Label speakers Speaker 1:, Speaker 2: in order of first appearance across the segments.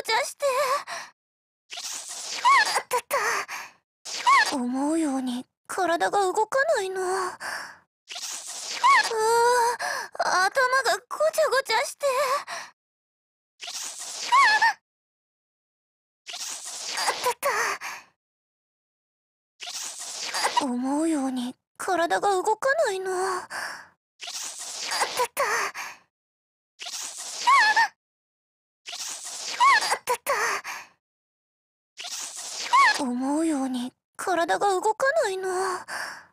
Speaker 1: ちゃして。あったった。思うように体が動かないな。頭がごちゃごちゃして。あったった。思うように体が動かないな。あったった。あったった。思うように体が動かないな。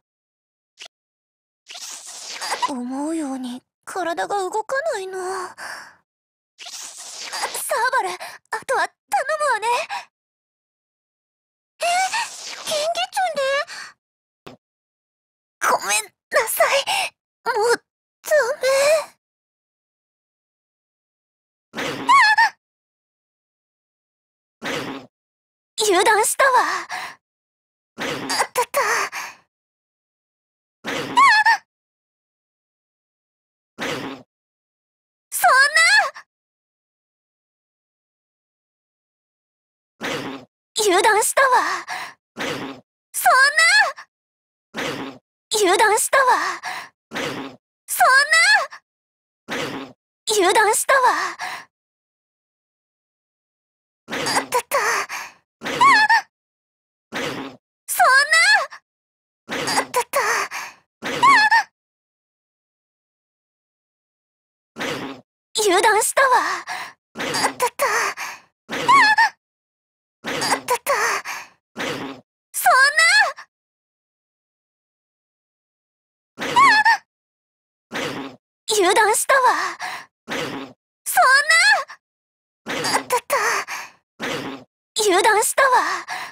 Speaker 1: 思うように体が動かないな。サーバル、あとは頼むわね。ケンゲチョンで。ごめんなさい。もうダメ。油断したわ。あったった。そんな。油断したわ。そんな。油断したわ。そんな。油断したわ。あったった。そんな。あったった。油断したわ。あったった。あったった。そんな。油断したわ。そんな。あったった。油断したわ。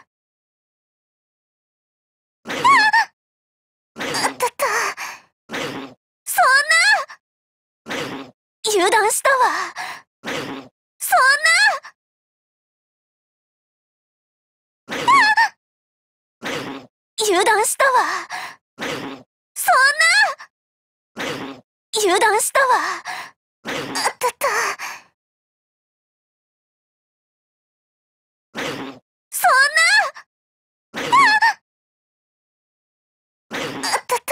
Speaker 1: あったった。そんな。油断したわ。そんな。油断したわ。そんな。油断したわ。あったった。そんな。あったった。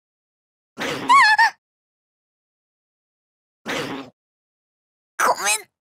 Speaker 1: ごめん